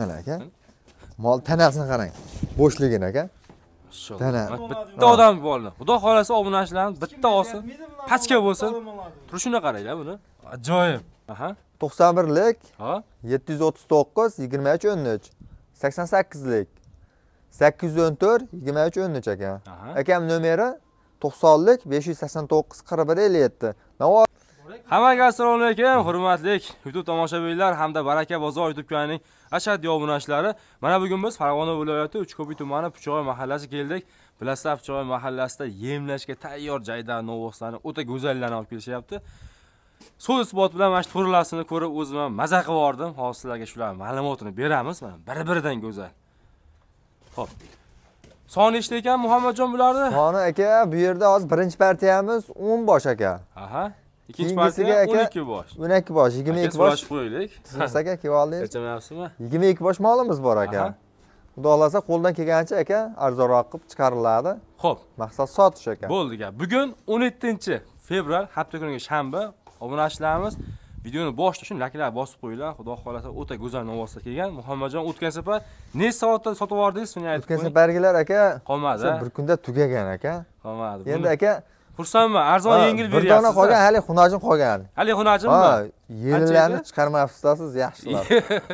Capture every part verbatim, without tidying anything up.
Mana aka. Mol tanasini qarang. Bo'shligini aka. Tana. Bitta odam bo'ldi. Xudo xolasa obunachilarimiz bitta olsin. Pachka bo'lsin. Turishini qaranglar buni. Ajoyib. Aha. to'qson birlik. Ha? yetti yuz o'ttiz to'qqiz yigirma uch o'n uch. sakson sakkizlik. sakkiz yuz o'n to'rt yigirma uch o'n uch aka. Akam nomeri to'qsonlik besh yuz sakson to'qqiz qirq bir ellik yetti. Navoiy. Hammaga assalomu alaykum, hurmatli YouTube tomoshabinlar hamda Baraka bozor YouTube kanalining ashaddiy obunachilari. Mana bugun biz Farg'ona viloyati Uchko'pi tumani Puchoy mahallasi keldik. Bilasizlar, Puchoy mahallasida yemlashga tayyor joyda novvoslarni o'ta go'zallarni olib kelishyapti. So'z isbot bilan mana shu turlarini ko'rib o'zim ham maza qilib bordim. Hozir sizlarga shular ma'lumotini beramiz. Mana bir-biridan go'zal. Xo'p. Soni nechta ekan Muhammadjon bularni? Soni aka, bu yerda hozir birinchi partiyamiz o'n bosh aka. Aha. Ikkinchi partiya o'n ikki bosh. o'n ikki bosh, yigirma ikki bosh qo'yaylik. Siz aka kelib oldingiz. Kechamayapsizmi? yigirma ikki bosh molimiz bor aka. Xudo xolasa qo'ldan kelgancha aka arzonroq qilib chiqariladi. Xo'p, maqsad sotish aka. Bo'ldi aka. Bugun o'n yettinchi fevral, hafta kuniga shanba. Obunachilarimiz videoni boshida shuni laklar bosib qo'yinglar. Xudo xolasa o'ta go'zal novvoslar kelgan. Muhammadjon o'tgan safar necha soatda sotib yubordingiz? Shuni aytib qo'ying. O'tgan safargilar aka qolmadi. Bir kunda tugagan aka. Qolmadi. Endi aka xursandman, arzon yengil beryapsiz. Bir dona qolgan, hali xunojin qolgan. Hali xunojinmi? Ha, yellarni chiqarmayapsiz, yaxshilab.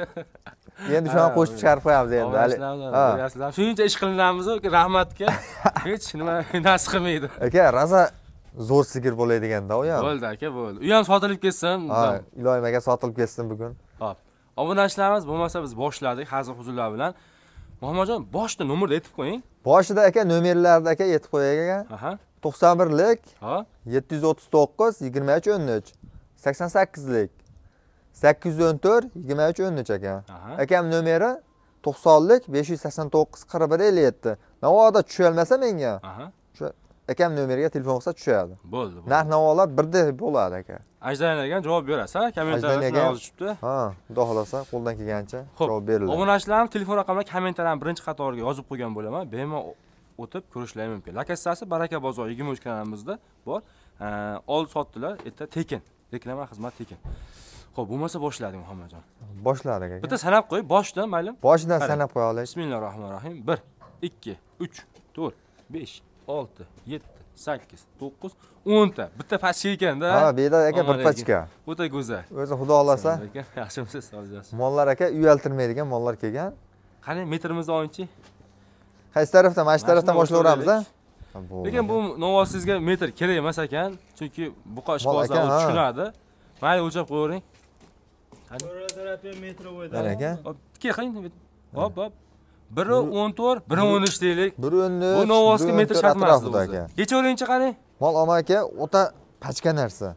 Endi shuni qo'shib chiqarib qo'yamiz endi. Hali. Ha. Shuncha ish qilinamiz, rahmatga. Hech nima nasib qilmaydi. Aka, raza zo'r sigir bo'ladigan-da u ham. Bo'ldi aka, bo'ldi. U ham sotilib ketsin. Ha, iloyim aka sotilib ketsin bugun. Xo'p. Obunachilarimiz bo'lmasa biz boshladik hazil huzurlar bilan. Muhammadjon, boshda nomerni aytib qo'ying. Boshida aka nomerlarni aka aytib qo'yay aka. Aha. to'qson birlik. Ha? yetti yuz o'ttiz to'qqiz yigirma uch o'n uch. sakson sakkizlik. sakkiz yuz o'n to'rt yigirma uch o'n uch aka. Akam nomeri to'qsonlik besh yuz sakson to'qqiz qirq bir ellik yetti. Navoda tusha olmasa menga. Aha. Shu akam nomeriga telefon qilsa tushadi. Bo'ldi, bo'ldi. Narx navolar birdek bo'ladi aka. Ajdanaga javob berasiz, kommentariyada yozishibdi. Ha, xudo xolasa qo'ldan kelgancha javob beriladi. Obunachilarim telefon raqamlari kommentariyani birinchi qatoriga yozib qo'ygan bo'laman. Bemalol o'tib ko'rishlari mumkin. Lokatsiyasi Baraka bozor yigirma uch kanalimizda bor. Oldi sotdilar, erta tekin. Reklama xizmat tekin. Xo'p, bo'lmasa boshladik Muhammadjon. Boshladik aka. Bitta sanab qo'y, boshdan mayli. Boshidan sanab qo'ya olaylik. Bismillahirrohmanirrohim. bir, ikki, uch, to'rt, besh, olti, yetti, sakkiz, to'qqiz, o'n ta. Bitta pachka ekanda. Ha, beda aka bir pachka. O'ta go'zal. O'zi xudo xolasa. Yaxshimisiz, sog'ligingiz. Mollar aka uyaltirmaydigan mollar kelgan. Qani metrimizni olingchi. Qaysi tarafdan? Mana shu tarafdan boshlayveramiz a? Lekin bu novvosizga metr kerak emas ekan, chunki buqa ishqibozlar tushunadi. Mayli o'lchab qo'ying. Qani tarafiga metr o'yda. Mana aka. Keling. Hop, hop. bir o'n to'rt, bir o'n uch deylik. bir o'n uch. Bu novvosga metr shart emas aka. Kechaveringchi qani? Mol olma aka, o'ta pachka narsa.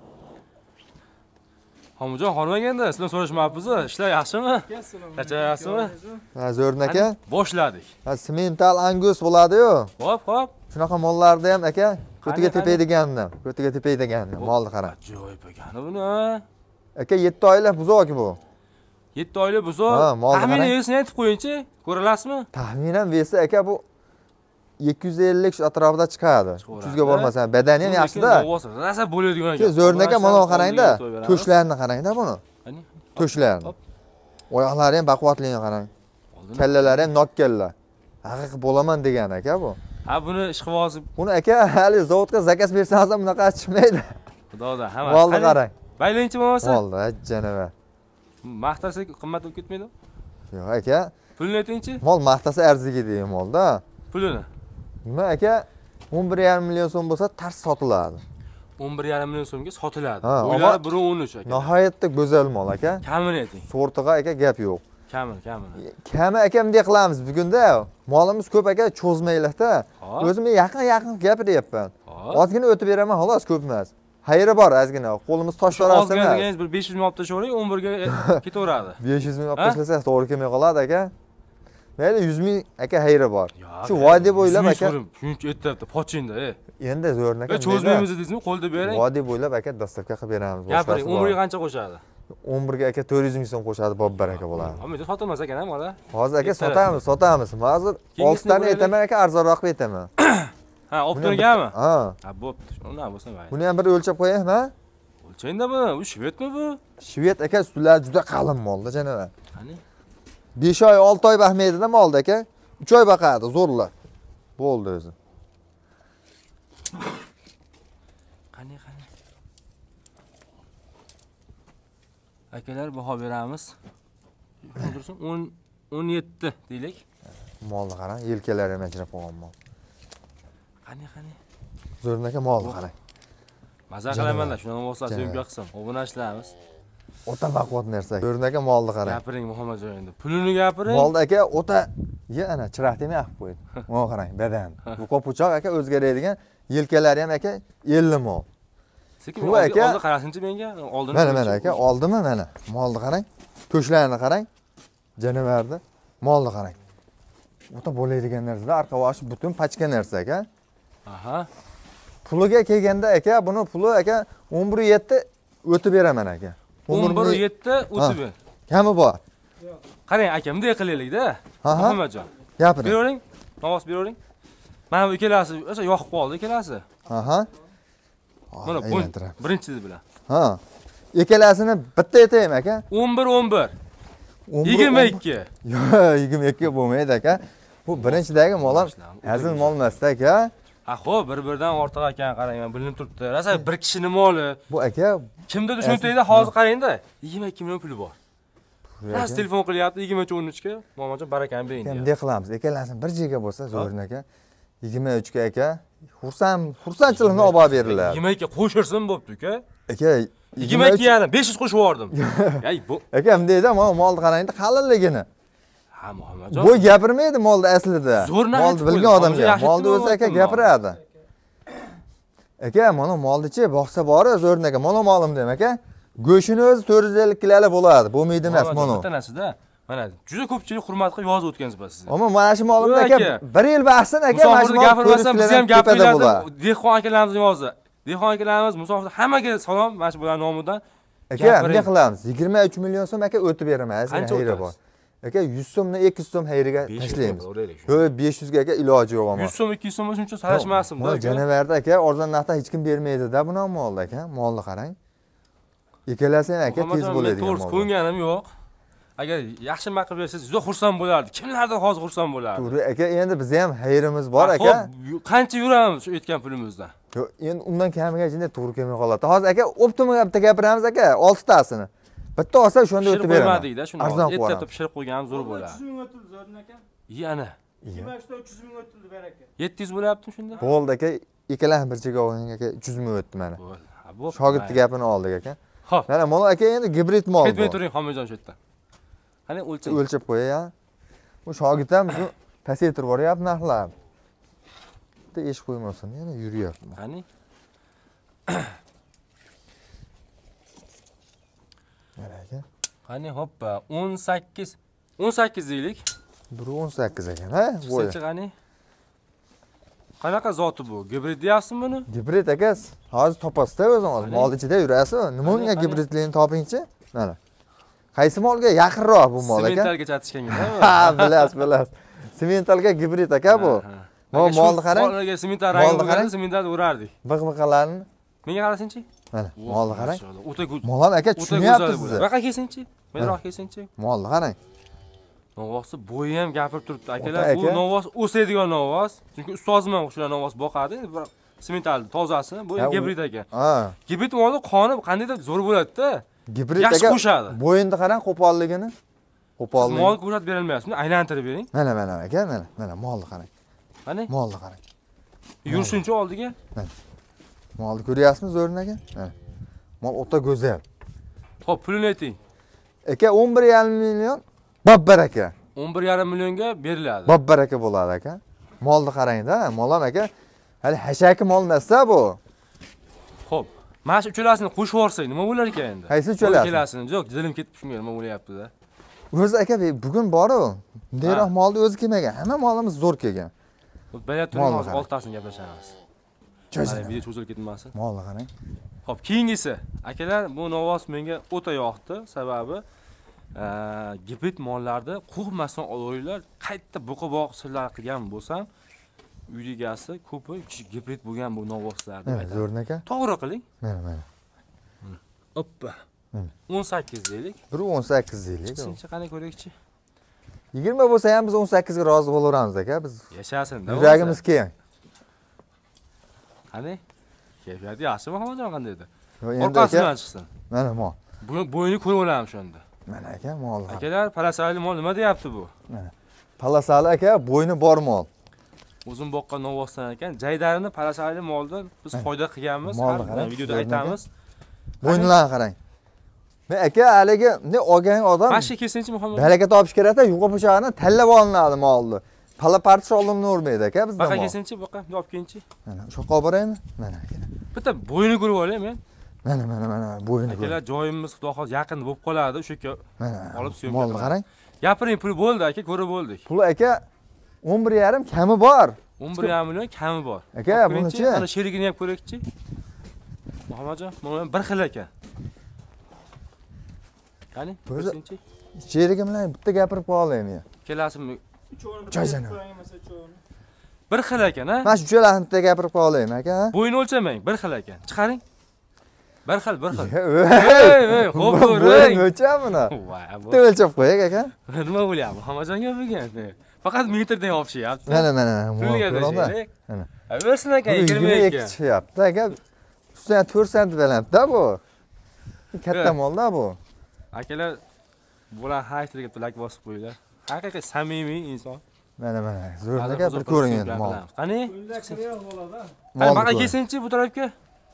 Xonimjon, xonmaganda sizdan so'rashmayapmiz. Ishlar yaxshimi? Qachayapsizmi? Ha, zo'r aka. Boshladik. Ha, semental angus bo'ladi-yu. Hop, hop. Shunaqa mollarni ham aka, ko'tiga tepaydiganni, ko'tiga tepaydiganni molni qarang. Ajoyib ekan buni. Aka yetti oylik buzoq bu. yetti oylik buzoq. Taxminan vesini aytib qo'yingchi, ko'ralasizmi? Taxminan vesi aka bu ikki yuz ellik shu atrofida chiqadi. uch yuz ga bormasa, badani ham yaxshi-da. Rosa bo'ladigan ekan. Zo'r aka, mana qarang-da. To'shlarni qarang-da buni. To'shlarni. Oyoqlari ham baquvvatligini qarang. Kallalari ham nokkalla. Haqiqiy bo'laman degan aka bu. Ha, buni ishqivozi. Buni aka hali zavodga zakaz bersangiz ham bunaqa chiqmaydi. Xudoda, hamma. Molni qarang. Baylangchi bo'lmasa? Molni, ajjanava. Maqtasak qimmat bo'lib ketmaydi? Yo'q aka. Pulini aytingchi? Mol maqtasa arzigi degan molda. Pulini? Nima aka? o'n bir yarim million so'm bo'lsa tars sotiladi. o'n bir yarim million so'mga sotiladi. Bo'ylari bir o'n uch aka. Nihoyatda go'zal mol aka. Kamini ayting. Sortiga aka gap yo'q. Kamini, kamini. Kami aka bunday qilamiz bugunda. Molimiz ko'p aka, cho'zmaylikda. O'zim yaqin-yaqin gapiryapman. Ozgina o'tib beraman, xolos, ko'p emas. Xayri bor ozgina. Qo'limiz tosh tarafdan emas. Ozgina bir besh yuz ming olib tashlavering, o'n bir ga ketaveradi. besh yuz ming olib tashlasak to'g'ri kelmay qoladi aka. Mayli yuz ming aka xayri bor. Shu vodiy bo'ylab aka. Shuncha aytibdi, pochinda, e. Endi zo'r aka. Cho'zmaymiz deysizmi, qo'lda bering. Vodiy bo'ylab aka dastavka qilib beramiz. Gapiring, o'n bir ga qancha qo'shadi? o'n bir ga aka to'rt yuz ming so'm qo'shadi, bob baraka bo'ladi. Ammo sotilmas ekan-a, mola. Hozir aka sotamiz, sotamiz. Hozir olti tani aytaman aka, arzonroq aytaman. Ha, olib turganmi? Ha. Ha, bo'pti. Undan bo'lsa mayli. Buni ham bir o'lchab qo'yaymi? O'lchayda bu. U shvedmi bu? Shved aka, ustlari juda qalin molda, janovar. Qani? besh oy, olti oy baxmaydi-da molda aka. uch oy baqadi, zo'rlar. Bo'ldi o'zi. Qani, qani. Akalar baho beramiz. O'tirsin o'n o'n yetti deylik. Molni qarang, yelkalari ham ajrab qolgan mol. Qani, qani. Zo'rni aka molni qarang. Maza qilaman-da, shuni bo'lsa sevib yoqsam, obunashlarimiz. O'ta baquvvat narsa. Zo'rni aka molni qarang. Gapiring Muhammad joyinda. Pulini gapiring. Molni aka o'ta, ya ana chiroq demay aqib qo'ydi. Mana qarang, badan. Bu qo'puchoq aka o'zgaradigan, yelkalari ham aka elli mol. Sekin bu aka oldi qarasinchi menga, oldin. Mana mana aka, oldimi mana. Molni qarang. Ko'shlarini qarang. Janavarni, molni qarang. O'ta bo'ladigan narsa, orqa boshi butun pachka narsa aka. Aha. Puliga kelganda aka, buni puli aka o'n bir yetti o'tib beraman aka. o'n bir yetti o'tib ber. Kami bor. Qarang aka, bunday qilaylik-da. Muhammadjon. Gapiring. Beravering. Ovoz beravering. Mana bu ikkalasi o'sha yoqib qoldi ikkalasi. Aha. Mana bu birinchisi bilan. Ha. Ikkalasini bitta aytaymi aka? o'n bir o'n bir. yigirma ikki. Yo'q, yigirma ikki bo'lmaydi aka. Bu birinchidagi mol ham hazil mol emas-da aka. Ha, xo'p, bir-biridan ortiq ekan, qarang, men bilinib turibdi. Rosa bir kishining moli. Bu aka kimdir tushuntirdi, hozir qarang-da. yigirma ikki million puli bor. Ras telefon qilyapti yigirma uch o'n uch ga. Momajon barakani bering deyapti. Bunday qilamiz. Ikkalasini bir joyga bo'lsa, zo'rin aka. yigirma uch ga aka. Xursand, xursandchilikni olib beriladi. yigirma ikki qo'shirsin bo'pti-ku. Aka, yigirma ikki yarim, besh yuz qo'shib yubordim. Ey, bu aka bundayda mana molni qarang-da, qalinligini. Ha, Muhammadjon. Bu gapirmaydi molda aslida. Molni bilgan odamga. Molni o'zi aka gapiradi. Aka, mana molni-chi boqsa bori zo'rin aka. Mana molim dem aka. Go'shini o'zi to'rt yuz ellik kilolar bo'ladi. Bo'lmaydi emas mana. Bitta narsada, mana juda ko'pchilik hurmat qilib yozib o'tkazibsiz sizga. Ammo mana shu molimni aka bir yil baxsin aka, mana shu gapirmasam biz ham gapiramiz. Dehqon akalarimiz yozdi. Dehqon akalarimiz, musofir hammaga salom, mana shu bular nomidan. Aka, bunday qilamiz. yigirma uch million so'm aka o'tib beraman. Qancha hayri bor. Aka yuz so'mni ikki yuz so'm hayriga tashlaymiz. Yo'q, besh yuz ga aka iloji yo'q ammo. yuz so'm ikki yuz so'm shuncha sarashmasin-da. Bu janavarda aka arzon narxda hech kim bermaydi-da buni molni aka. Molni qarang. Ikkalasi ham aka tez bo'ladi. To'g'ri, ko'nganim yo'q. Agar yaxshi maqib bersangiz juda xursand bo'lardi. Kimlardir hozir xursand bo'lardi. To'g'ri aka, endi bizda ham hayrimiz bor aka. Qancha yuramiz shu aytgan pulimizdan? Yo'q, endi undan kamiga jinda to'g'ri kelmay qoladi. Hozir aka optimum bitta gapiramiz aka, olti tasini. Bitta olsa o'shanda o'tib beraman. Qo'ymadikda shuni. Erta pishirib qo'yganimiz zo'r bo'ladi. uch yuz ming o'tildi zo'rin aka. Yana. yigirma uch ta uch yuz ming o'tildi baraka. yetti yuz bo'lyapti shunda. Bo'ldi aka, ikkalasi bir joyga olgan aka uch yuz ming o'tdi mana. Bo'ldi. Shogirdning gapini oldik aka. Xo'p. Mana mo'l aka endi gibrid mol. Ketmay turing, Xonmajon shu yerda. Qani o'lchab. O'lchab qo'yay ya. Bu shogird ham shu pasaytirib boryapti narxlar. Bitta ish qo'ymasin, yana yuryapti. Qani? Mana aka. Qani hoppa, o'n sakkiz. o'n sakkiz deylik. bir o'n sakkiz ekan, ha? Bo'yi. Qani? Qanaqa zoti bu? Gibrid deyapsizmi buni? Gibrid aka, hozir topasiz-da o'zingiz. Molni ichida yurasiz. Nima unga gibridlikni topingchi? Mana. Qaysi molga yaqinroq bu mol aka? Sementalga chatishganga. Ha, bilasiz, bilasiz. Sementalga gibrid aka bu. Mana molni qarang. Molga semental rangi bo'lganda sementalni urardik. Biq-biqalarni. Menga qarasingchi? Mana, molni qarang. O'ta go'zal. Mol ham aka tushunyapsiz siz. Baqa kelsinchi? Menroq kelsinchi? Molni qarang. Novvosi bo'yi ham gapirib turibdi akalar. Bu novvos o'sadigan novvos. Chunki ustozim ham shular novvos boqadi. Bir sementalni tozasi, bu gibrid aka. Ha. Gibrid molni qoni qandaydir zo'r bo'ladi-da. Gibrid aka. Yaxshi qo'shadi. Bo'yinni qarang, qo'polligini. Qo'pollik. Mol ko'rsatib bera olmayapsiz. Aylantirib bering. Mana mana aka, mana. Mana molni qarang. Qani? Molni qarang. Yurishuncha oldiga. Mana. Molni ko'ryapsizmi zo'rin aka? Mana. Mol o'ta go'zal. Xo'p, pulini ayting. Aka o'n bir yarim million babbar aka. o'n bir yarim millionga beriladi. Babbar aka bo'ladi aka. Molni qarang-da, mol ham aka. Hali hashaki mol emas-da bu. Xo'p, mana shu uchalasini qo'shib yorsak nima bo'lar ekan endi? Qaysi uchalasi? Uchalasini. Yo'q, dilim ketib shunga nima bo'lyapti-da. O'zi aka bugun bor-ku. Bunday molni o'zi kelmagan. Hamma molimiz zo'r kelgan. Bayat turing, hozir oltitasini gaplashamiz. Mana video cho'zilib ketmasin. Molni qarang. Xo'p, keyingisi, akalar, bu novvos menga o'ta yoqdi. Sababi gibrid mollarni qo'rqmasdan olaveringlar. Qayta buqa boqishlar qilgan bo'lsam, uy egasi ko'pi gibrid bo'lgan bu novvoslarni aytadi. Zo'rin aka. To'g'ri qiling. Mana mana. Hoppa. o'n sakkiz deylik. bir o'n sakkiz deylik. Sinchi qani ko'raylikchi. yigirma bo'lsa ham biz o'n sakkiz ga rozi bo'laveramiz aka. Biz Yashasin. yuragimiz keng. Qani? Kayfiyati yaxshimi Muhammadjon qanday edi? Endi Orqasidan chiqsin. Mana mol. Bu bo'yini ko'rib olamiz shunda. Mana aka mol. Akalar, palasali mol nima deyapti bu? Mana. Palasali aka bo'yni bor mol. O'zim boqqan novvosdan ekan, jaydarini palasali moldan biz foyda qilganmiz. Har videoda aytamiz. Bo'yinlarni qarang. Men aka haligi ne olgan odam Mashqa kelsinchi Muhammad. baraka topish kerak-da, yupqa po'chog'ini tanlab olinadi molni. Pala partish olinmaydi aka bizda. Baqa kelsinchi, baqa, olib kelingchi. Mana shu yoqqa boraymi? Mana aka. Bitta bo'yini ko'rib olay men. Mana mana mana bo'yini. Akalar, joyimiz xudo xolos yaqin bo'lib qoladi, o'sha yerga olib syomka. Molni qarang. Gapiring, pul bo'ldi aka, ko'rib bo'ldik. Pul aka o'n bir yarim kami bor. o'n bir yarim million kami bor. Aka, buni-chi? Mana sherigini ham ko'rakchi. Muhammadjon, mana bir xil ekan. Qani, ko'rsinchi. Sherigi bilan bitta gapirib qolaymi? Kelasizmi? Joyjana. Bir xil ekan, ha? Mana shu uchalarini bitta gapirib qolaymi aka? Bo'yini o'lchamang, bir xil ekan. Chiqaring. Bir xil, bir xil. Ey, ey, xo'p ko'ring. O'lcham buni. Voy, Bitta o'lchab qo'yak aka. Nima bo'lyapti? Muhammadjonga bo'lgan. Faqat metrdan yopishyapti. Mana mana. Pulga tashlaylik. Mana. Aversin aka, yigirma ikki. Chiqyapti aka. Ustidan to'rt sant balandda bu. Katta molda bu. Akalar, bular haytlarga tilak bosib qo'yinglar. Haqiqiy samimiy inson. Mana mana. Zo'rda gapir ko'ring endi mol. Qani? Unda kirib bo'ladi. Qani, baqa kelsinchi bu tarafga.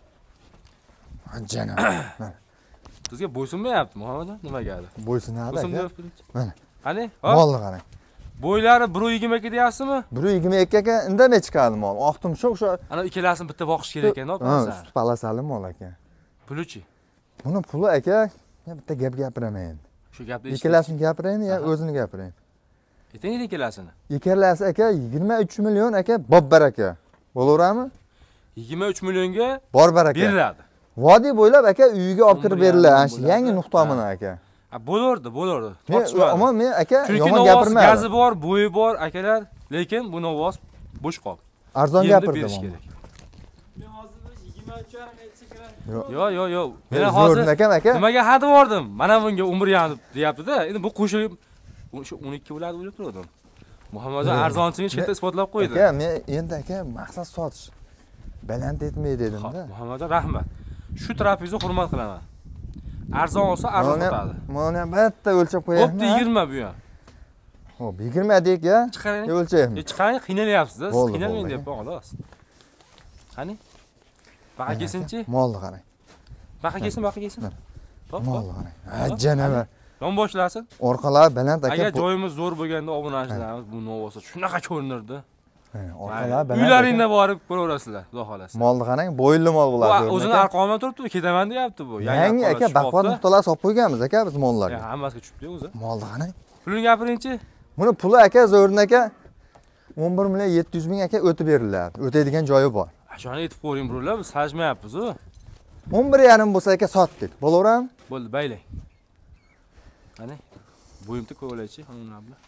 Jana. Sizga bo'ysunmayapti Muhammadjon, nimaga? Bo'ysunadi aka. Mana. Qani? Hop. Molni qarang. Bo'ylari bir yigirma ikki deyapsizmi? bir yigirma ikki aka, indamay chiqadi mol. Oqtim shu o'sha. Ana ikkalasini bitta boqish kerak ekan, Ha, usti palasali mol aka. Puluchi. Buni puli aka, men bitta gap gapiraman endi. Shu gapni Ikkalasini gapiraymi yo o'zini gapiraymi? Ayting ikkalasini. Ikkalasi aka yigirma uch million aka, bob baraka. Bo'laveradimi? yigirma uch millionga Bor baraka. beriladi. Vodiy bo'ylab aka uyiga olib kirib beriladi. Ana shu yangi nuqtamini aka. Ha, bo'lardi, bo'lardi. Ammo men aka Chunki yomon novoz gapirmayman. gazi bor, bo'yi bor akalar, lekin bu novoz bo'sh qoldi. Arzon Endi gapirdim. berish kerak. Men hozir yigirma uch yarim aytsa kerak. Yo, yo, yo. Men Men hozir aka aka. nimaga hadi bordim? Mana bunga umr yanib deyapti-da. Endi bu qo'shilib shu o'n ikki bo'ladi o'ylab turdim. Muhammadjon arzonchini shu yerda isbotlab qo'ydi. Aka, men endi aka maqsad sotish. Baland etmay dedim-da. Muhammadjon rahmat. Shu tarafingizni hurmat qilaman. Arzon olsa arzon sotadi. Mana ham bitta o'lchab qo'yaymi? Bo'pti yigirma bu ham. Xo'p, yigirma deylik ya. Chiqaring. O'lchaymi? E chiqaring, qiynalyapsiz-da. Siz Bo'ldi, qiynalmang bo'ldi. deyapman xolos. Qani? Baqa kelsinchi? Molni qarang. Baqa kelsin, baqa kelsin. Hop, Molni qarang. Ajjanaba. Yonboshlasin. Orqalar baland aka. Agar joyimiz zo'r bo'lganda obunachilarimiz bu novosa shunaqa ko'rinardi. Orqalar baland. Uylaringda borib ko'raverasizlar, xudo xolasa. Molni qarang, bo'yinli mol bo'ladi. Bu o'zini arqonidan turibdi, ketaman deyapti bu. Yangi aka baquvvat nuqtalar solib qo'yganmiz aka biz mollarga. Ya, hammasiga tushibdi o'zi. Molni qarang. Pulini gapiringchi. Buni puli aka zo'rin aka o'n bir million yetti yuz ming aka o'tib beriladi. O'tadigan joyi bor. Shuni aytib qo'ying birovlar, biz sajmayapmiz-ku. o'n bir yarim bo'lsa aka sotdik. Bo'laveradimi? Bo'ldi, baylang. Qani? Bo'yimni ko'raychi, hamma bilan.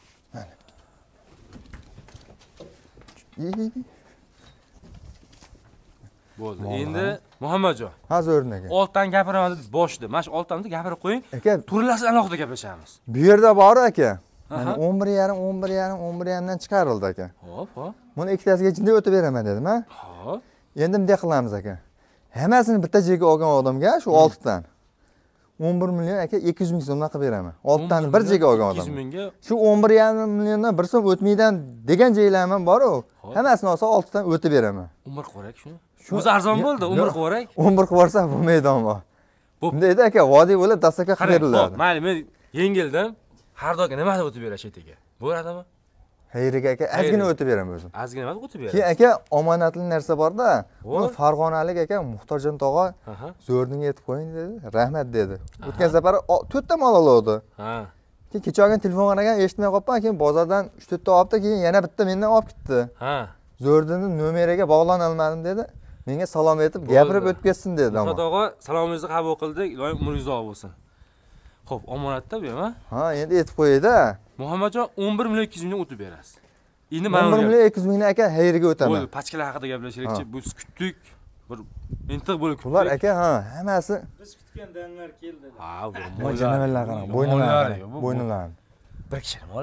Bo'ldi. Endi Muhammadjon. Ha zo'rin aka. Oltdan gapiraman deb boshda. Mana shu oltdan gapirib qo'ying. Aka, turlasi alohida gaplashamiz. bu yerda bor aka. Mana o'n bir yarim, o'n bir yarim, o'n bir yarim dan chiqarildi aka. Hop, hop. Buni ikkitasiga ichida o'tib beraman dedim, ha? Hop. Endi bunday qilamiz aka. Hammasini bitta joyga olgan odamga shu oltidan o'n bir million aka ikki yuz ming so'mdan qilib beraman. oltidan bir joyga olgan odam. ikki yuz mingga Shu o'n bir yarim milliondan bir so'm o'tmaydan degan joylarman bor-ku. Hammasini olsa oltidan o'tib beraman. umr qo'rak shuni. O'zi arzon bo'ldi, umr qo'rak. o'n bir qilib yuborsa bo'lmaydi ammo. Bundayda aka vodiy bo'lib dastaka qilib beriladi. Mayli, men yengildim. Har doim nima deb o'tib berash etiga? Bo'ladimi? Xayriga aka ozgina o'tib beraman o'zim. Ozgina emas, o'tib beraman. Keyin aka omonatli narsa bor-da. Buni Farg'onalik aka Muxtorjon tog'a zo'rninga yetib qo'ying dedi. Rahmat dedi. O'tgan safar to'rt ta mol oldi. Ha. Keyin kecha olgan telefon qaragan eshitmay qolibman, keyin bozordan uch to'rt ta olibdi, keyin yana bitta mendan olib ketdi. Ha. Zo'rdini nomeriga bog'lana olmadim dedi. Menga salom aytib, gapirib o'tib ketsin dedi ammo. Muxtor tog'a salomingizni qabul qildik. Iloyim umringiz uzoq bo'lsin. Xo'p, omonatda bu ham, ha? Ha, endi aytib qo'ydi-da. Muhammadjon o'n bir million ikki yuz ming ming o'tib berasiz. Endi mana o'n bir million ikki yuz mingni aka xayriga o'taman. Bo'ldi, pachkalar haqida gaplashaylikchi. Biz kutdik. Bir intiq bo'lib kutdik. Ular aka, ha, hammasi Biz kutgan danlar keldi. Ha, bu mo'janalar qarang, bo'yinlar. Bo'yinlar. bir kishi olami?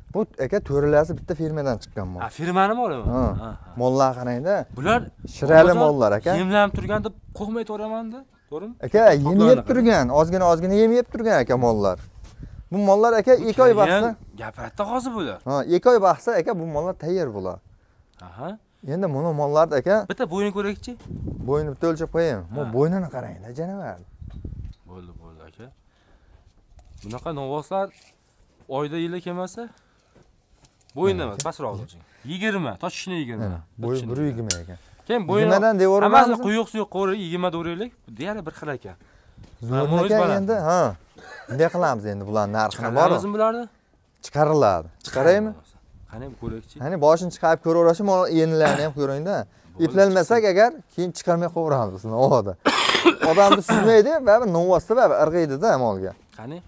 Bu aka to'ralasi bitta firmadan chiqqan mol. Ha, firmanimi olaman? Ha. Mollar qarangda. Bular Shirali mollar aka. Yemlanib turgan deb qo'ymay to'ramanda, to'g'rimi? Aka, yem yeb turgan, ozgina ozgina yem yeb turgan aka mollar. Bu mollar aka ikki oy baqsa, gapiradi hozir bular. ha, ikki oy baqsa aka bu mollar tayyor bo'ladi. Aha. Endi buni mollarda aka, Bitta bo'yini ko'raylikchi. bo'yini bitta o'lchab qo'yaymi? Bu bo'ynini qaranglar, janavar. Bo'ldi, bo'ldi aka. Bunaqa novvoslar oyda yili kelmasa bo'yinda emas, pastroq o'lching. yigirma, toshishni yigirma. Bo'y bir yigirma ekan. Keyin bo'yini yigirmadan devoramiz. Hammasini quyuq suyuq qo'rib yigirma do'raylik. Deyarli bir xil ekan. Zo'rnaka endi, ha. Bunday qilamiz endi bularning narxini bor. Chiqaramizmi bularni? Chiqariladi. Chiqaraymi? Qani ko'raylikchi. Qani boshini chiqarib ko'raverashim, yenilarni ham ko'ringda. Iplanmasak agar keyin chiqarmay qo'yamiz bizni ovada. Odamni suzmaydi, baribir novvosda baribir irg'iydi-da molga. Qani?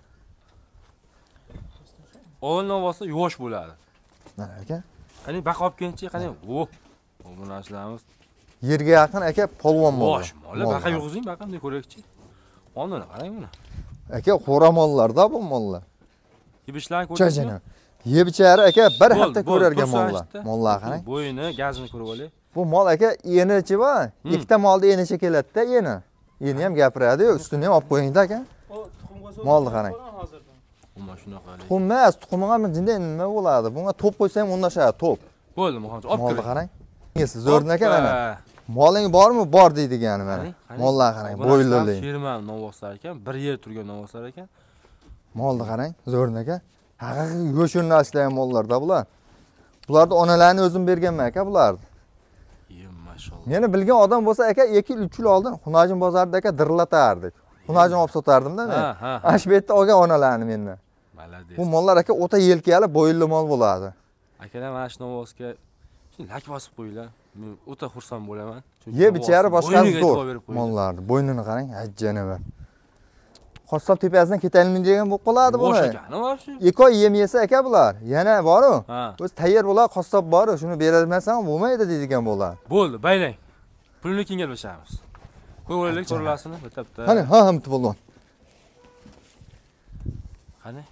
O'g'il novvosi yosh bo'ladi. Mana aka. Qani baqa olib kelchi, qani. O, bu narsalarimiz Yerga yaqin aka polvon mol. yosh mol. Baqa yurg'izing, baqa bunday ko'raylikchi. Ondan qarang buni. Aka xo'ra mollarda bu mollar. Yebishlarni ko'rdingizmi? Chajana. Yeb ichari aka bir hafta ko'rargan mollar. Mollar qarang. Bo'yini, gazini ko'rib oling. Bu mol aka enichi bor. Ikkita molda enichi keladi-da, eni. Eni ham gapiradi-yu, ustini ham olib qo'ying-da aka. O tuxumga Molni qarang. hozirdan. Umuman shunaqa qilay. Tuxum emas, tuxumiga jinda nima bo'ladi? Bunga to'p qo'ysam o'ndashadi, to'p. Bo'ldi, mo'g'onchi, olib Molni kiring. qarang. Siz zo'rdan aka mana. Moling bormi? Bor deydigani mana. Mollar qarang, bo'ylili. Firma novvoslar ekan, bir yer turgan novvoslar ekan. Molni qarang, zo'rdan aka. Haqiqiy go'sht yo'nalishlar mollarda bular. Bularni onalarini o'zim berganman aka bularni. Yem mashallah. Meni bilgan odam bo'lsa aka ikki uch yil oldin Xunajin bozorida aka dirlatardik. Xunajin olib sotardim-da men. Ha, ha. Ash bu yerda olgan onalarni mendan. Malades. Bu mollar aka o'ta yelkali, bo'yinli mol bo'ladi. Akalar mana shu novvosga lak bosib qo'yinglar. Men o'ta xursand bo'laman. Yeb ichari boshqasi zo'r mollarni. Bo'ynini qarang, ajjanavar. Qassob tepasidan ketaymi degan bo'lib qoladi buni. Bosh ekani shu. ikki oy yem yesa aka bular. Yana bor-ku. Ha. O'z tayyor bo'ladi, qassob bor-ku. Shuni berolmasam bo'lmaydi deydigan bo'ladi. Bo'ldi, baylang. Pulni keyin gaplashamiz. Qo'yaylik so'ralasini bitta-bitta. Qani, ha, ham bo'ldi. Qani?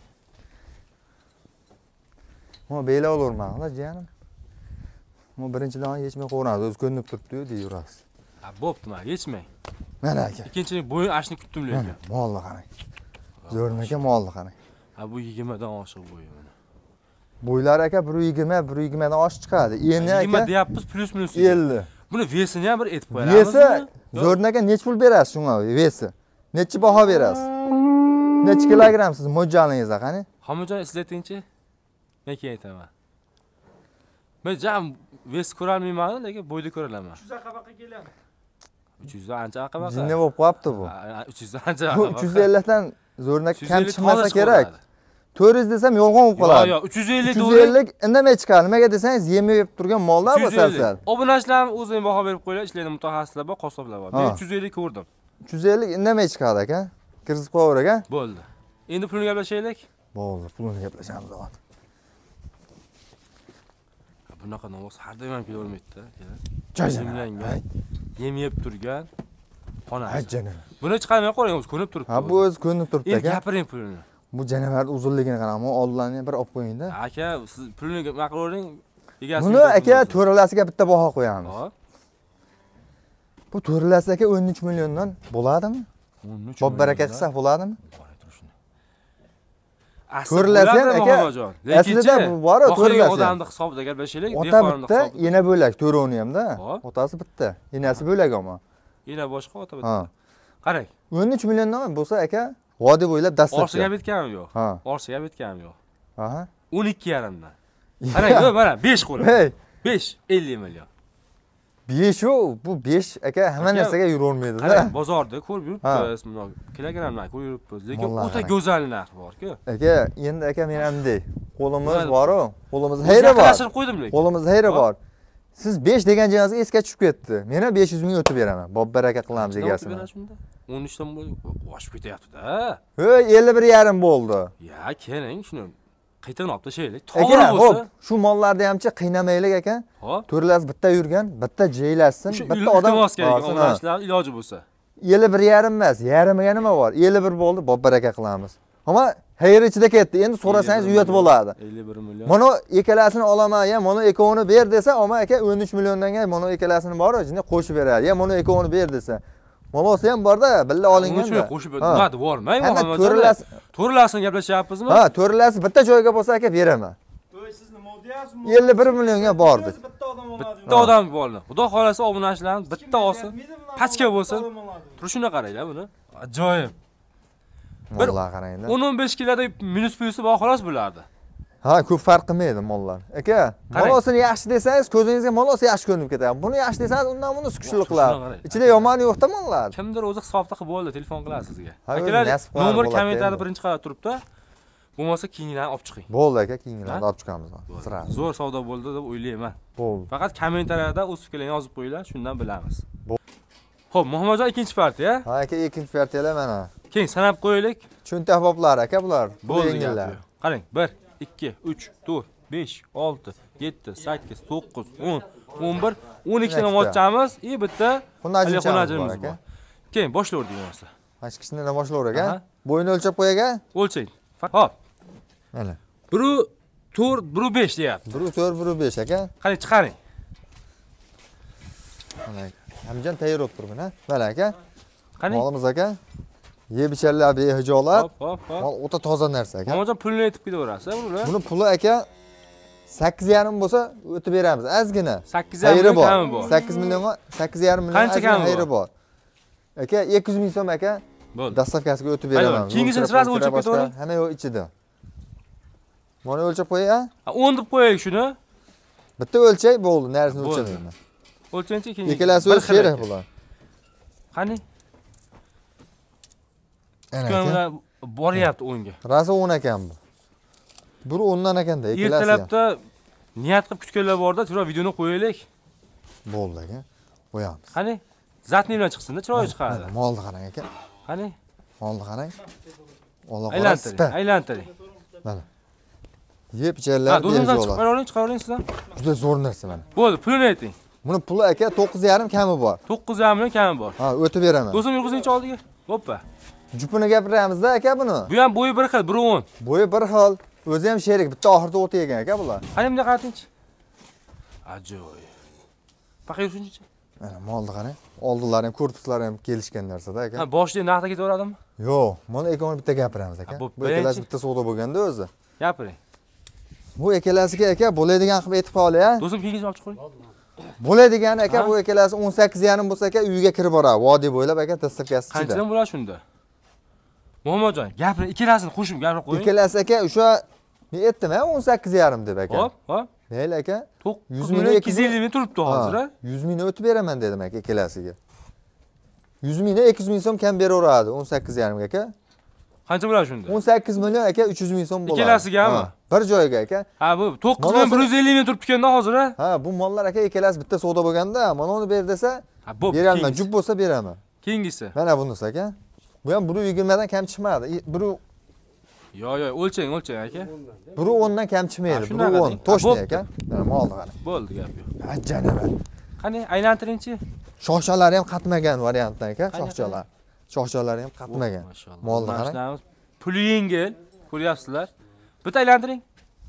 Mo bela olurman, ha, jiyanim. Mo birinchidan yechmay qo'yamiz, o'zi ko'rinib turibdi-yu deyurasiz. Ha, bo'pti, mana yechmang. Mana aka. Ikkinchilik bo'yin ashni kutdim lekin. Molni qarang. Zo'rni aka molni qarang. Ha, bu yigirma dan oshiq bo'yi mana. Bo'ylar aka bir yigirma, bir yigirma dan oshiq chiqadi. Endi aka yigirma deyapmiz, plus minus ellik. Buni vesini ham bir aytib qo'yamiz. Vesi zo'rni aka nech pul berasiz shunga vesi? Nechi baho berasiz? Nechi kilogramm siz mo'ljalingizda qani? Homijon eslatdingchi? Men keyin aytaman. Men jam ves ko'rolmayman, lekin bo'yni ko'raman. uch yuz qabaqa keladi. uch yuz ancha qabaqa. Jinni bo'lib qolibdi bu. uch yuz ancha Bu qabaqa. uch yuz ellik dan zo'rni kam chiqmasa kerak. to'rt yuz desam yolg'on bo'lib qoladi. Yo'q, uch yuz ellik uch yuz ellik indamay chiqadi. Nimaga desangiz yem yeb turgan mollar bu sal-sal. Obunachilarim o'zing baho berib qo'ylar, ishlaydi mutaxassislar bor, qassoblar bor. Men uch yuz ellik ko'rdim. uch yuz ellik indamay chiqadi aka. Kirzib qo'yaver aka. Bo'ldi. Endi pulni gaplashaylik. Bo'ldi, pulni gaplashamiz hozir. Bunaqa novvos har doim ham kelavermaydi-da, aka. Jajimlangan. Yem yeb turgan xonasi. Ajjana. Buni chiqarmay qo'ying, o'zi ko'rinib turibdi. Ha, bu o'zi ko'rinib turibdi Endi aka. gapiring pulni. Bu janavarning uzunligini qarang, oldlarni bir olib qo'ying-da. Aka, siz pulni maqlavering, egasi. Buni aka to'ralasiga bitta baho qo'yamiz. Hop. Bu to'ralasi aka o'n uch milliondan bo'ladimi? o'n uch. Bob baraka qilsak bo'ladimi? To'ralasi ham aka. Aslida bu bor, to'ralasi. Odamni hisobida gaplashaylik, ota bitta, ena bo'lak, to'rovni ham-da. Hop. Otasi bitta, enasi bo'lak ammo. Ena boshqa, ota Ha. bitta. Qarang. o'n uch milliondan bo'lsa aka, vodiy bo'ylab dastlab. Orsiga bitganim yo'q. Ha. Orsiga bitganim yo'q. Aha. o'n ikki yarim dan. Qarang, mana besh qo'lim. Hey, besh, ellik million. besh u, bu besh aka hamma narsaga yuravermaydi-da. Qarang, bozorda ko'rib yuribmiz, mana kilogrammdan ko'rib yuribmiz, lekin o'ta go'zal narx bor-ku. Aka, endi aka men hamday. Qo'limiz bor-ku, qo'limizda hayra bor. Yaqinlashib qo'ydim lekin. Qo'limizda hayra bor. Siz besh degan joyingizga esga tushib ketdi. Men ham besh yuz ming o'tib beraman. Bob baraka qilamiz egasini. o'n uch dan bo'y oshib ketyapti-da. Hey, ellik bir yarim bo'ldi. Ya, keling, shuni qaytadan olib tashlaylik. To'g'ri To'g'ri bo'lsa, shu mollarni hamchi qiynamaylik aka. hop. To'ralasi bitta yurgan, bitta jeylasin, bitta odam olsin, iloji bo'lsa. ellik bir yarim emas, yarimiga nima bor? ellik bir bo'ldi, bob baraka qilamiz. Ammo hayır ichida ketdi. Endi so'rasangiz uyat bo'ladi. ellik bir million. Mana ikkalasini olaman, ya mana ikkovini ber desa, "Oma aka o'n uch milliondan ga mana ikkalasini bor, ichida qo'shib beradi." Ya mana ikkovini ber desa. Malosi ham bor-da, billa olinganda. Shuni qo'shib beradi, bormang. To'ralasi, to'ralasini gaplashyapmizmi? ha, to'ralasi bitta joyga bo'lsa aka beraman. To'y siz nima deyapsiz? ellik bir millionga bordi. Bitta odam oladi. Bitta odam bo'ldi. Xudo xolasa obunachilarni bitta olsin. Pachka bo'lsin. Turishini qaranglar buni. Ajoyib. Vallahi qaranglar. o'n o'n besh kiloda minus plyusi bor xolos bo'lardi. Ha, ko'p farq qilmaydi mollar. Aka, molosini yaxshi desangiz, ko'zingizga molosi yaxshi ko'rinib ketadi. Buni yaxshi desangiz, undan buni kuchli qiladi. Ichida yomoni yo'q-da mollar. Kimdir o'zi hisobda qilib bo'ldi, telefon qiladi sizga. Akalar, nomer kommentariyada birinchi qavat turibdi. Bo'lmasa keyingilarni olib chiqing. Bo'ldi aka, keyingilarni olib chiqamiz. Zo'r savdo bo'ldi deb o'ylayman. Bo'ldi. Faqat kommentariyada o'z fikrlaringizni yozib qo'yinglar, shundan bilamiz. Xo'p, Muhammadjon ikkinchi partiya. Ha aka, ikkinchi partiyalar mana. Keyin sanab qo'yaylik. Cho'ntak boblar aka bular. Bo'ldi. Qarang, bir, ikki, uch, to'rt, besh, olti, yetti, sakkiz, to'qqiz, o'n, o'n bir, o'n ikki tadan ochamiz, i bitta xonajimiz bor. Keyin boshlayverdik bo'lmasa. Mashqishni boshlayver aka. Bo'yini o'lchab qo'y aka. O'lchang. Hop. Mana. bir to'rt, bir besh deyapti. bir to'rt, bir besh aka. Qani chiqaring. Mana aka. Hamjon tayyor bo'lib turibdi, ha? Mana aka. Qani? Molimiz aka. Yeb icharlar behijolat. Hop, hop, hop. Mol o'ta toza narsa aka. Muhammadjon pulni aytib ketaverasiz, bular. Buni puli aka sakkiz yarim bo'lsa o'tib beramiz. Ozgina. sakkiz yarim kami bor. sakkiz millionga sakkiz yarim million qancha kami xayri bor. Aka ikki yuz ming so'm aka. Bo'ldi. Dastavkasiga o'tib beraman. Keyingisini sirasi o'lchab ketavering. Hamma yo'q ichida. Mana o'lchab qo'y, a? o'n deb qo'yaylik shuni. Bitta o'lchay bo'ldi, narisini o'lchamayman. O'lchangchi keyin. Ikkalasi o'z kerak bular. Qani? Ana aka. Boryapti o'nga. Rasa o'n ekan bu. Bir o'ndan ekanda, ikkalasi. Ertalabda niyat qilib kutganlar borda, turib videoni qo'yaylik. Bo'ldi aka. Qo'yamiz. Qani? Zatni bilan chiqsin-da, chiroyi chiqadi. Molni qarang aka. Qani? Molni qarang. Alloh aylantiring, aylantiring. Mana. Yeb icharlar berib oladi. Ha, chiqaravering, chiqaravering sizlar. Juda zo'r narsa mana. Bo'ldi, pulini ayting. Buni puli aka to'qqiz yarim kami bor. to'qqiz yarim million kami bor. Ha, o'tib beraman. Do'stim yurg'izingchi oldiga. Hoppa. Jupini gapiramizda aka buni. Bu ham bo'yi bir xil, bir o'n. Bo'yi bir xil. O'zi ham sherik, bitta oxirida o'ti yegan aka bular. Qani bunday qaratingchi. Ajoyib. Faqat yursinchi. Mana molni qarang. Oldinlari ham, korpuslari ham kelishgan narsa-da aka. Ha, boshida naqdga ketaveradimi? Yo'q, mana ikkovini bitta gapiramiz aka. Bu ikkalasi bitta savdo bo'lganda o'zi. Gapiring. Bu ikkalasiga aka bo'ladigan qilib aytib qo'yay-a. Do'stim keyingiz olib chiqing. Bo'ladigani aka bu ikkalasi o'n sakkiz yarim bo'lsa aka uyga kirib boradi. Vodiy bo'ylab aka dastavkasi ichida. Qanchadan bo'ladi shunda? Muhammadjon, gapiring, ikkalasini qo'shib gapirib qo'ying. Ikkalasi aka o'sha men aytdim-a o'n sakkiz yarim deb aka. Hop, hop. Mayli aka. yuz ming ikki yuz ellik ming turibdi hozir, ha? yuz mingni o'tib beraman dedim aka ikkalasiga. yuz mingni ikki yuz ming so'm kam beraveradi o'n sakkiz yarim aka. Qancha bo'ladi shunda? o'n sakkiz million aka uch yuz ming so'm bo'ladi. Ikkalasigami? Bir joyga aka. Ha, bu to'qqiz million bir yuz ellik ming turibdi ekanda hozir, ha? Ha, bu mollar aka ikkalasi bitta savdo bo'lganda, mana uni ber desa, beraman, jup bo'lsa beraman. Keyingisi. Mana bunisi aka. Bu ham bir yigirma dan kam chiqmadi. Bir Yo, yo, o'lchang, o'lchang aka. bir o'n dan kam chiqmaydi. bir o'n. Toshni aka. Mana molni qarang. Bo'ldi gap yo'q. Ajjanaba. Qani, aylantiringchi. Shoxchalari ham qatmagan variantdan aka, shoxchalar. Shoxchalari ham qatmagan. Molni qarang. Puli yengil, ko'ryapsizlar. Bitta aylantiring.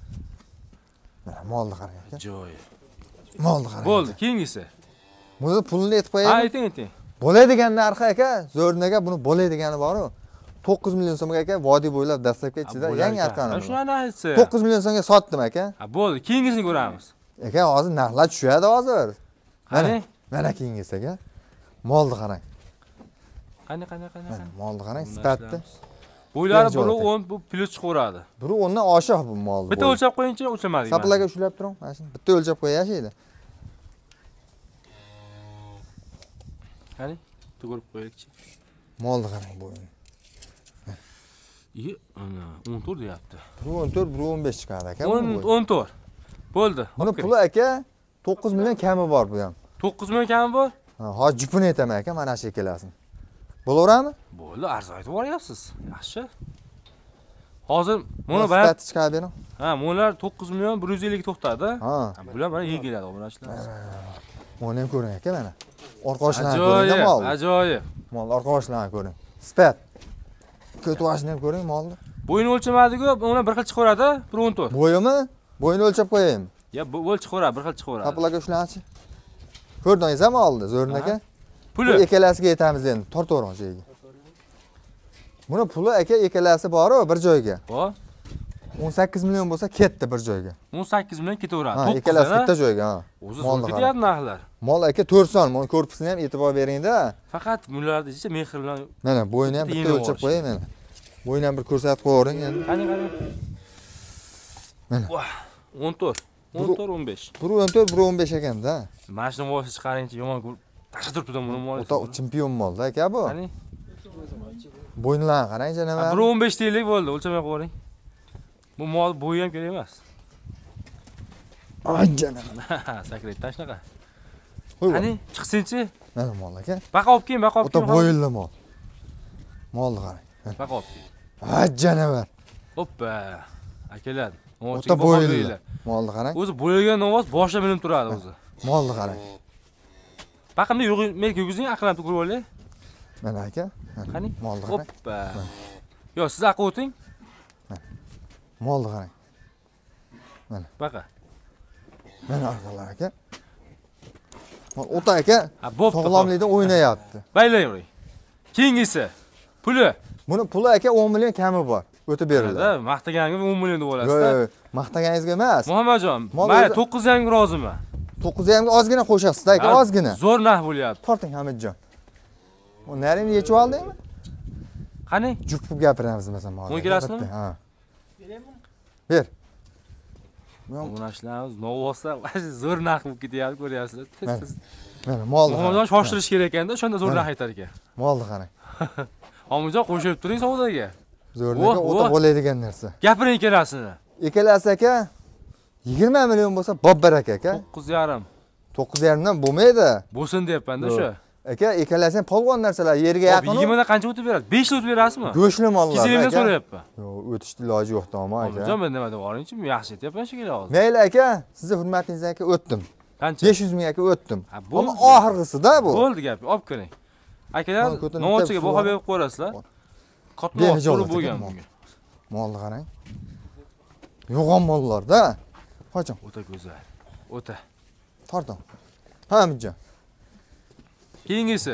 Mana molni qarang aka. Joy. Molni qarang. Bo'ldi, keyingisi. Buni pulini aytib qo'yaymi? Ha, ayting, ayting. Bo'ladigan narxi aka, zo'rnaga buni bo'ladigani bor-ku. to'qqiz million so'mga aka, vodiy bo'ylab dastavka ichida yangi avtomobil. Shuni aytsa. to'qqiz million so'mga sotdim aka. Ha, bo'ldi, keyingisini ko'ramiz. Aka, hozir narxlar tushadi hozir. Qani? Mana keyingisi aka. Molni qarang. Qani, qani, qani, qani. Molni qarang, sifatli. Bo'ylari bir o'n bu plyus chiqaveradi. bir o'n dan oshiq bu molni. Bitta o'lchab qo'yingchi, o'lchamadik. Saplarga ushlab turing, mana shuni bitta o'lchab qo'yashaydi. Qani? Bitta ko'rib qo'yaylikchi. Molni qarang bo'yini. Iyi, ana, o'n to'rt deyapti. bir o'n to'rt, bir o'n besh chiqadi aka. o'n to'rt. Bo'ldi. Buni puli aka to'qqiz million kami bor bu ham. to'qqiz million kami bor? Ha, hozir jupini aytaman aka, mana shu ikkalasini. Bo'laveradimi? Bo'ldi, arzon aytib boryapsiz. Yaxshi. Hozir mana bayat sifat chiqarib bering. Ha, mo'lar to'qqiz million bir yuz ellik to'xtadi. Ha. Bular mana yengiladi obunachilar. Mana ham ko'ring aka mana. Orqa oshlarini ko'ring mol. Ajoyib. Mol orqa oshlarini ko'ring. Sifat. Ko'tvoshni ham ko'ring molni. Bo'yini o'lchamadik-ku, uni bir xil chiqaveradi, bir o'n to'rt. Bo'yimi? Bo'yini o'lchab qo'yaymi? Ya, bu o'lchaveradi, bir xil chiqaveradi. Kapılaga ushlanchi. Ko'rdingizmi oldi, Zo'rin aka? Puli. Bu ikkalasiga yetamiz endi. Tortavering joyiga. Buni puli aka ikkalasi bor-ku bir joyga. Ho? o'n sakkiz million bo'lsa ketdi bir joyga. o'n sakkiz million ketaveradi. Ha, ikkalasi bitta joyga, ha. O'zi zo'r ketyapti narxlar. Mol aka to'rt son, mana korpusini ham e'tibor bering-da. Faqat bularda ichida mehr bilan. Mana bo'yini ham bitta o'lchab qo'ying mana. Bo'yini ham bir ko'rsatib qo'ying endi. Qani, qani. Mana. o'n to'rt, o'n to'rt, o'n besh. bir o'n to'rt, bir o'n besh ekanda. Mana shuni vosi chiqaringchi, yomon tashlab turibdi buni mol. O'ta chempion molda aka bu. Qani? Bo'yinlarni qarang-chi nima. bir o'n besh deylik bo'ldi, o'lchamay qo'ying. Bu mol bo'yi ham kerak emas. Anjana. Sakretdan shunaqa. Qo'y. Qani, chiqsinchi. Mana mol aka. Baqa olib keling, baqa olib O'ta keling. bo'yinli mol. Molni qarang. Baqa olib keling. Ajjana var. Hoppa. Akalar. O'ta bo'yinli. Molni qarang. O'zi bo'yilgan ovoz boshida bilinib turadi o'zi. Molni qarang. Baqimda yo'q, men ko'gizing aqlanib ko'rib olay. Mana aka. Qani? Molni qarang. Hoppa. Yo, siz aql o'ting. Molni qarang. Baqa. Mana arqalar aka. O'ta aka. Sog'lomlikdan o'ynayapti. Baylayvering. Keyingisi. Puli. Buni puli aka o'n million kami bor. O'tib beriladi. Maqtaganga o'n million deb olasiz. Yo'q, maqtagangizga emas. Muhammadjon, mayli to'qqiz yarim ga roziman. to'qqiz yarim ga ozgina qo'shasiz-da aka, ozgina. Zo'r narx bo'lyapti. Torting Hamidjon. O narini yechib oldingmi? Qani? Jup qilib gapiramiz masalan. o'n kirasizmi? Ha. Ber. Buni ashlarimiz novvoslar zo'r narx bo'lib ketyapti, ko'ryapsizlar. Tez-tez. Mana molni. Muhammadjon shoshirish kerak ekanda, o'shanda zo'r narx aytar ekan. Molni qarang. Muhammadjon qo'shib turing savdoga. Zo'rniki o'ta bo'ladigan narsa. Gapiring ikkalasini. Ikkalasi aka yigirma million bo'lsa bobbar aka aka. to'qqiz yarim. to'qqiz yarim dan bo'lmaydi. Bo'lsin deyapman-da o'sha. Aka ikkalasi ham polvon narsalar, yerga yaqin. yigirma dan qancha o'tib beradi? besh o'tib berasizmi? Go'shli mollar. ikki yuz ellik dan so'rayapman. Yo'q, o'tishni iloji yo'q tamom aka. Muhammadjon, men nima deb oringchi? Men yaxshi aytyapman shekilli hozir. Mayli aka, sizni hurmatingizdan aka o'tdim. Qancha? besh yuz ming aka o'tdim. Ammo oxirgisi-da bu. Bo'ldi gap, olib keling. Akalar, novachiga baho berib qo'yasizlar. Qotma so'rib bo'lgan bunga. Molni qarang. Yo'g'on mollar-da. Qoching. O'ta go'zal. O'ta. Torting. Hamidjon. Keyingisi.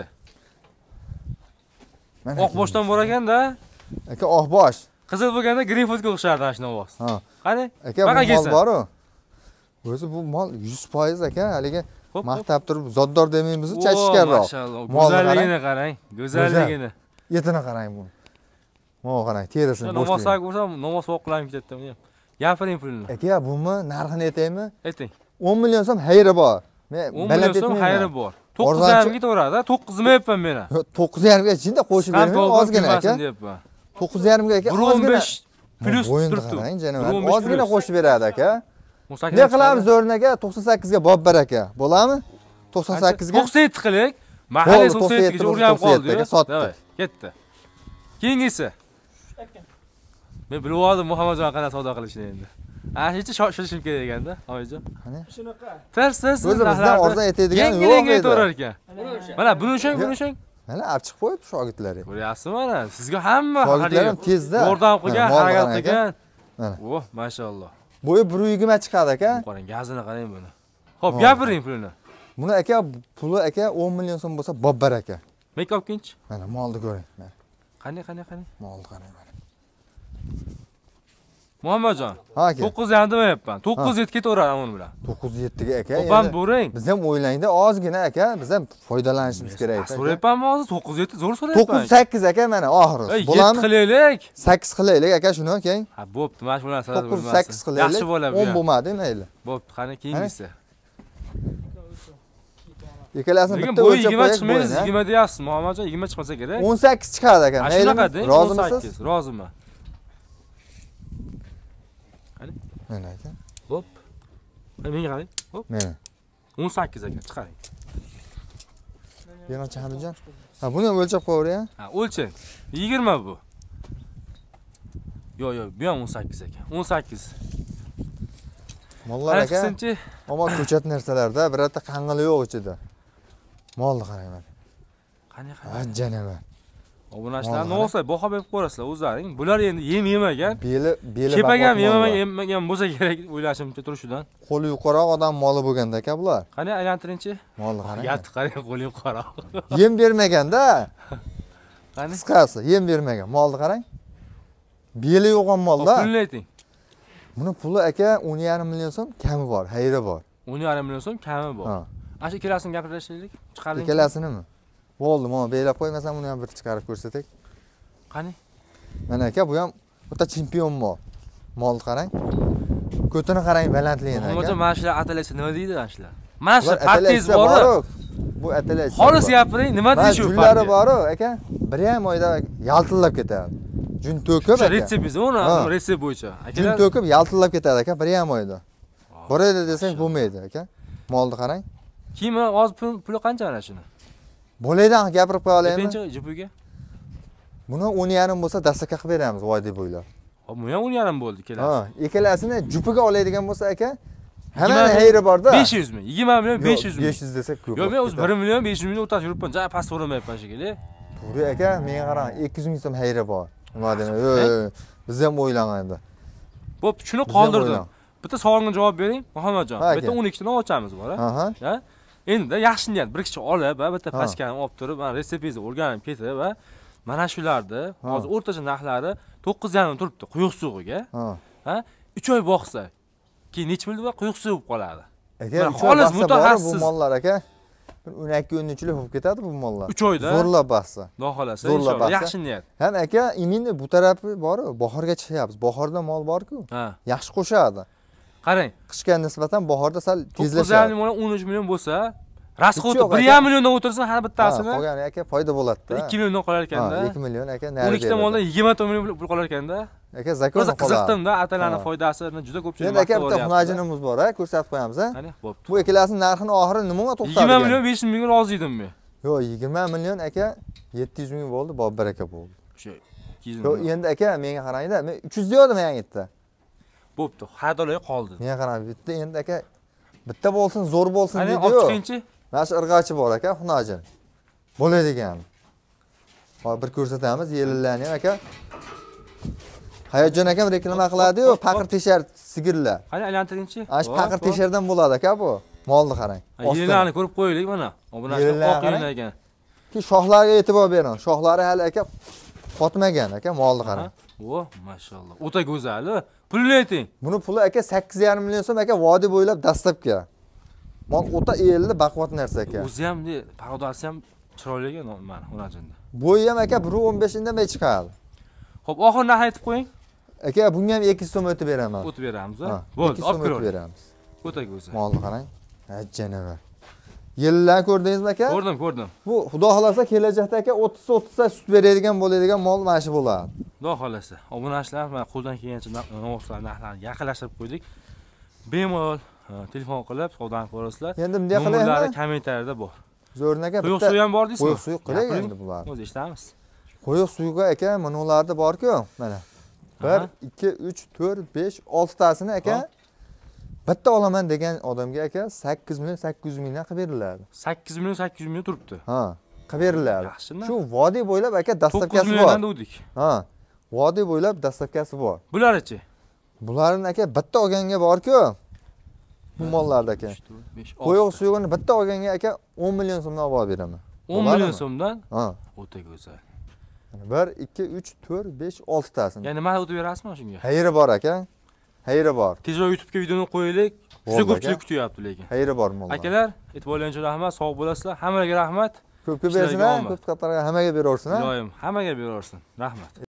Oq boshdan bor ekanda. Aka oq bosh. Qizil bo'lganda Greenfieldga o'xshardi ana shuni ovoz. Ha. Qani? Aka bu mol bor-ku. O'zi bu mol yuz foiz aka, haligi maqtab turib zoddor demaymiz, chachishganroq. Mashalloh. Go'zalligini qarang, go'zalligini. Yetini qarang buni. Mana qarang, terisini bo'shlaydi. Novosak bo'lsam, novos o'qlanib ketdim. Gapiring pulni. Aka, bumi narxini aytaymi? Ayting. o'n million so'm xayri bor. Men o'n million so'm xayri bor. to'qqiz yarim ga ketaveradi, to'qqiz deyapman men. to'qqiz yarim ga chinda qo'shib beraman, ozgina aka. to'qqiz yarim ga aka, ozgina. Plyus turibdi. Ozgina qo'shib beradi aka. Ne qilamiz Zo'rin aka? to'qson sakkiz ga bobbar aka. Bo'ladimi? to'qson sakkiz ga. to'qson yetti qilik. Mahalliy to'qson yetti ga o'rganib qoldi. Sotdi. Ketdi. Keyingisi. Men bilib oldim Muhammadjon qanday savdo qilishni endi. Ha, hech shoshilishim kerak ekanda, Oyijon. Qani? Shunaqa. Tarsiz. O'zi bizdan arzon aytadigan yo'q edi. Aytaverar ekan. Mana buni ushang, buni ushang. Mana olib chiqib qo'yibdi shogirdlari. Ko'ryapsizmi mana? Sizga hamma shogirdlarim tezda yordam qilgan, harakat qilgan. Mana. Oh, mashalloh. Bo'yi bir yigirma chiqadi aka. Qarang, gazini qarang buni. Xo'p, gapiring pulini. Buni aka, puli aka o'n million so'm bo'lsa bobbar aka. Make up kinch. Mana molni ko'ring. Mana. Qani, qani, qani? Molni qarang mana. Muhammadjon, to'qqiz yarim demayapman. to'qqiz yetti ketaveradi uni bilan. to'qqiz yetti ga aka. O'pam bo'ring. Biz ham o'ylangda ozgina aka, biz ham foydalanishimiz kerak aka. So'rayapmanmi hozir to'qqiz yetti zo'r so'rayapman. to'qqiz sakkiz aka mana oxiri. Bo'ladimi? yetti qilaylik. sakkiz qilaylik aka shuni keyin. Ha, bo'pti, mana shu narsalar to'qqiz sakkiz qilaylik. Yaxshi bo'ladi bu. o'n bo'lmadi mayli. Bo'pti, qani keyingisi. Ikkalasini bitta o'lchab qo'yib yigirma chiqmaydi, yigirma deyapsiz. Muhammadjon yigirma chiqmasa kerak. o'n sakkiz chiqadi aka. Maylimi? Rozimisiz? Roziman. Mana aka. Hop. Menga qarang. Hop. Mana. o'n sakkiz aka, chiqaring. Yana Hamidjon. Ha, buni ham o'lchab qo'yavering. Ha, o'lchang. yigirma bu. Yo'q, yo'q, bu ham o'n sakkiz aka. o'n sakkiz. Mollar aka. Ammo ko'chat narsalarda birorta qanqili yo'q ichida. Molni qarang mana. Qani, qani. Ajjanaman. Obunachilar ne olsa baho berib qo'yasizlar o'zlaring. Bular endi yem yemagan. Beli beli Kepagam yemagan, yemagan bo'lsa kerak o'ylashimcha turishidan. Qo'li yuqaroq odam moli bo'lganda aka bular. Qani aylantiringchi? Molni qarang. Yatib qarang, qo'li yuqaroq. Yem bermaganda. Qani? Qisqasi, yem bermagan. Molni qarang. Beli yo'g'on molda. Pulni ayting. Buni puli aka o'n yarim million so'm kami bor, xayri bor. o'n yarim million so'm kami bor. Ha. Ana shu ikkalasini gapirishaylik. Chiqaring. Ikkalasinimi? Bo'ldi, mana belab qo'ymasam uni ham bir chiqarib ko'rsatak. Qani? Mana aka, bu ham o'ta chempion mol. Molni qarang. Ko'tini qarang, balandligini aka. Hozir mana shular atalasi nima deydi ana shular? Mana shu partiz bor. Bu atalasi. Xolis gapiring, nima deydi shu partiz? Junlari bor-ku, aka. bir ham oyda yaltillab ketadi. Jun to'kib aka. Retseptingiz uni, retsept bo'yicha. Jun to'kib yaltillab ketadi aka, bir ham oyda. Boraydi desang bo'lmaydi aka. Molni qarang. Kiyimi hozir puli qancha ana shuni? Bo'laydan gapirib qo'ya olaymi? Necha jipiga? Buni o'n yarim bo'lsa dastlabki qilib beramiz voyda bo'ylab. Hop, bu ham o'n yarim bo'ldi kelasi. Ha, ikkalasini jupiga oladigan bo'lsa aka, hamma hayri borda. besh yuz mi? yigirma million besh yuz mi? besh yuz desak ko'p. Yo'q, men o'zi bir million besh yuz ming o'rtasida yuribman. Ja, past so'ramayapman shekilli. To'g'ri aka, menga qarang, ikki yuz ming so'm hayri bor. Nima deyman? Yo'q, biz ham o'ylanganda. Bo'p, shuni qoldirdim. Bitta savolga javob bering, Muhammadjon. Bitta o'n ikki tani ochamiz bor, ha? Ha? Endi yaxshi niyat bir kishi olib, bitta pastgani olib turib, mana retseptingizni o'rganib ketib va mana shularni hozir o'rtacha narxlari to'qqiz yarim turibdi quyuq suvga. Ha? uch oy boqsa, keyin necha million quyuq suv bo'lib qoladi. Aka, xolis mutaxassis bu mollar aka. o'n ikki o'n uchlik bo'lib ketadi bu mollar. uch oyda zo'rlab bassa. Xudo xolasa, inshaalloh yaxshi niyat. Ham aka, imini bu tarafi bor-ku, bahorga chiqyapmiz. Bahorda mol bor-ku. Yaxshi qo'shadi. Qarang, qishga nisbatan bahorda sal tezlashadi. to'qqiz yarim million o'n uch million bo'lsa, rasxodi bir yarim milliondan o'tirsin har bittasini. Qolgani aka foyda bo'ladi-da. ikki milliondan qolar ekanda. ikki million aka nari. o'n ikki ta moldan yigirma million pul qolar ekanda. Aka zakon qoladi. O'zi qiziqdim-da, atalarning foydasini juda ko'pchilik endi aka bitta xunajinimiz bor, ha, ko'rsatib qo'yamiz, ha. Qani, bo'pti. Bu ikkalasining narxini oxiri nimaga to'xtadi? yigirma million besh yuz mingga rozi edim men. Yo'q, yigirma million aka yetti yuz ming bo'ldi, Bobur aka bo'ldi. O'sha ikki yuz. Yo'q, endi aka menga qarangda, men uch yuz degandim yangitda. Bo'pti, xaridorlar qoldi. Menga qarang, bitta endi aka bitta bo'lsin, zo'r bo'lsin deydi-yu. Qani, olib chiqingchi. Mana shu irg'achi bor aka, xunajin. Bo'ladigan. Hozir bir ko'rsatamiz, yelillarni aka. Hayajon akam reklama qiladi-yu, paqir teshar sigirlar. Qani aylantiringchi. Ana shu paqir teshardan bo'ladi aka bu. Molni qarang. Yellarni ko'rib qo'yaylik mana. Obunachi oq yellar ekan. Ki shoxlarga e'tibor bering. Shoxlari hali aka qotmagan aka, molni qarang. O, mashallah. O'ta go'zal. Pulni ayting. Buni puli aka sakkiz yarim million so'm aka, vodiy bo'ylab dastlabki. Mol o'ta elli baquvvat narsa aka. O'zi ham de, parodasi ham chiroyli ekan mana xunajinda. Bo'yi ham aka bir o'n besh indamay chiqadi. Xo'p, oxir narx aytib qo'ying. Aka, bunga ham ikki yuz so'm o'tib beraman. O'tib beramiz, ha? Bo'ldi, olib kirib beramiz. O'ta go'zal. Molni qarang. Ajjanavar. Yillar ko'rdingizmi aka? Ko'rdim, ko'rdim. Bu xudo xolasa kelajakda aka o'ttiz o'ttiz ta sut beradigan bo'ladigan mol mana shu bo'ladi. Xudo xolasa. Obunachilar mana qo'ldan kelgancha narxlarni yaqinlashtirib qo'ydik. Bemalol telefon qilib savdoni ko'rasizlar. Endi bunday qilaymi? Nomerlari kommentariyada bor. Zo'rni aka, quyuq suv ham bor deysizmi? Quyuq suv qiling endi bular. O'zi eshitamiz. Quyuq suvga aka minolarda bor-ku, mana. bir, ikki, uch, to'rt, besh, olti tasini aka bitta olaman degan odamga aka sakkiz million sakkiz yuz mingdan qilib beriladi. sakkiz million sakkiz yuz ming turibdi. Ha, qilib beriladi. Yaxshimi? Shu vodiy bo'ylab aka dastlabkasi bor. to'qqiz milliondan dedik. Ha, vodiy bo'ylab dastlabkasi bor. Bularchi? Bularning aka bitta olganga bor-ku. Bu mollarda aka. Quyuq suyini bitta olganga aka o'n million so'mdan olib beraman. o'n million so'mdan? Ha. O'ta go'zal. bir, ikki, uch, to'rt, besh, olti tasini. Ya'ni nima o'tib berasizmi shunga? Xayri bor aka. Xayri bor. Tezroq YouTube'ga videoni qo'yaylik. Juda ko'pchilik kutyapti lekin. Xayri bor mollar. Akalar, e'tiborlaringiz uchun rahmat, sog' bo'lasizlar. Hammaga rahmat. Ko'p ko'p bersin, ko'p qatorga hammaga beraversin. Iloyim, hammaga beraversin. Rahmat.